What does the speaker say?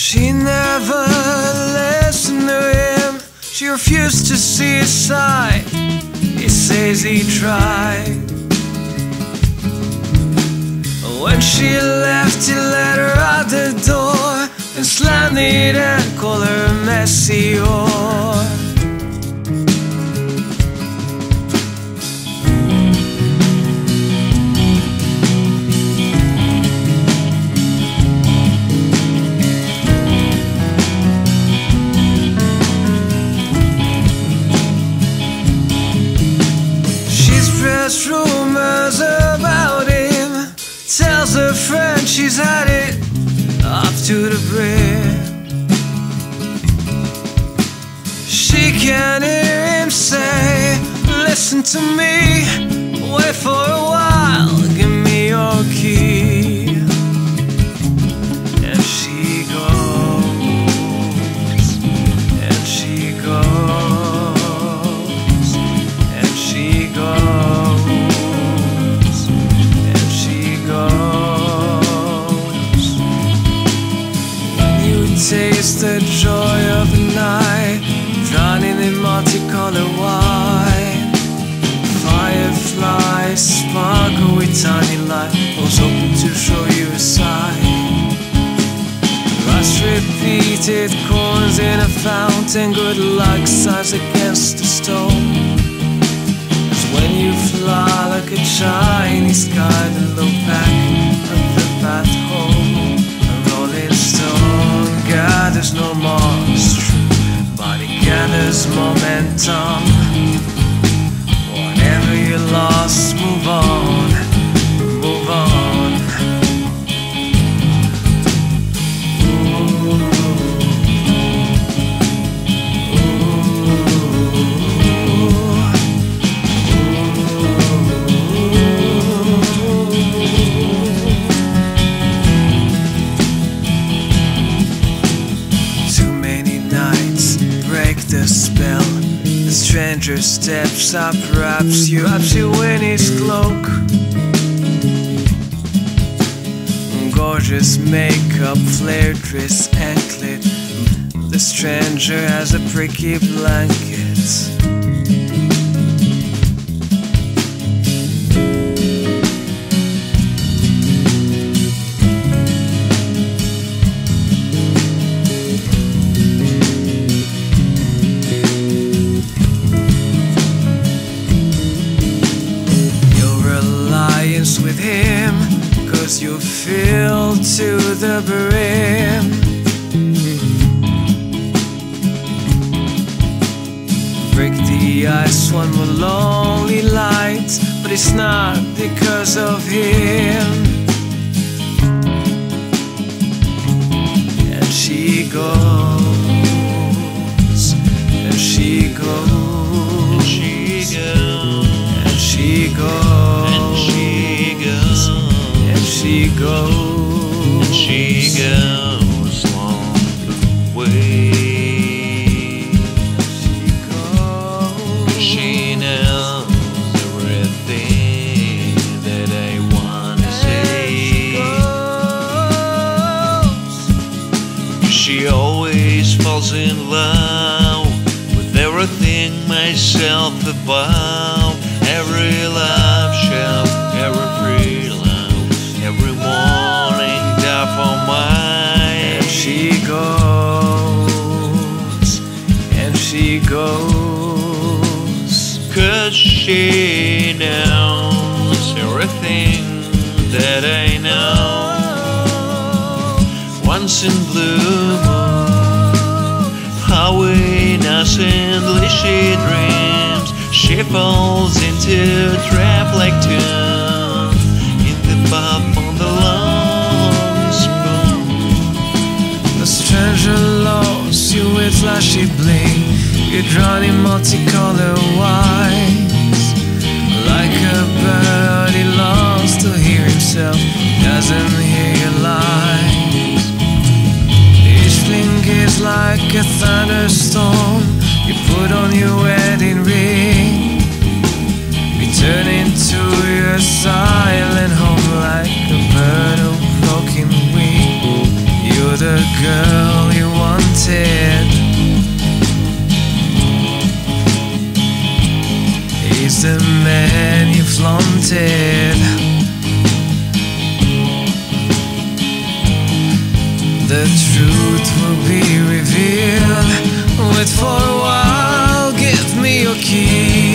She never listened to him. She refused to see his side. He says he tried. When she left, he let her out the door and slammed it and called her a messy whore. Rumors about him, tells her friend she's had it up to the brim. She can hear him say, listen to me, wait for a while, give me your key. And she goes, and she goes, and she goes. Taste the joy of the night, drowning in multicolored wine. Fireflies sparkle with tiny light, was hoping to show you a sign. Rust repeated corns in a fountain, good luck signs against the stone. 'Cause when you fly like a Chinese sky, the low back of the path home, a rolling stone gathers no moisture, but it gathers momentum. Whatever you lost, move on, move on. The spell, the stranger steps up, wraps you in his cloak. Gorgeous makeup, flared dress, anklet. The stranger has a pricky blanket. With him, 'cause you fill to the brim. Break the ice, one more lonely light, but it's not because of him. And she goes, and she goes, she goes, and she goes. She goes, and she goes long way. She goes, she knows everything that I wanna say. She always falls in love with everything myself above. Every love shell, every free love, every morning down for mine. And she goes, and she goes, 'cause she knows everything that I know. Once in blue moon, how innocently she dreams. She falls into a trap like tune in the pub on the long spoon. The stranger lost you with flashy bling. You're drawn in multicolored wines. Like a bird, he longs to hear himself, doesn't hear your lies. Each thing is like a thunderstorm. You put on your wedding ring, return into your silent home like a bird of broken wing. You're the girl wanted. He's the man you flaunted. The truth will be revealed. Wait for a while, give me your key.